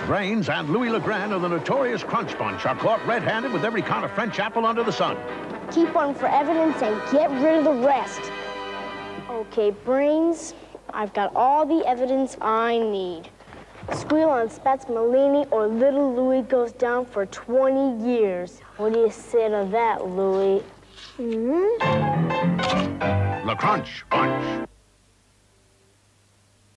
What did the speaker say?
Brains and Louis Legrand of the notorious Crunch Bunch are caught red-handed with every kind of French apple under the sun. Keep one for evidence and get rid of the rest. Okay, Brains, I've got all the evidence I need. Squeal on Spats Malini or little Louis goes down for 20 years. What do you say to that, Louis? The Crunch Bunch.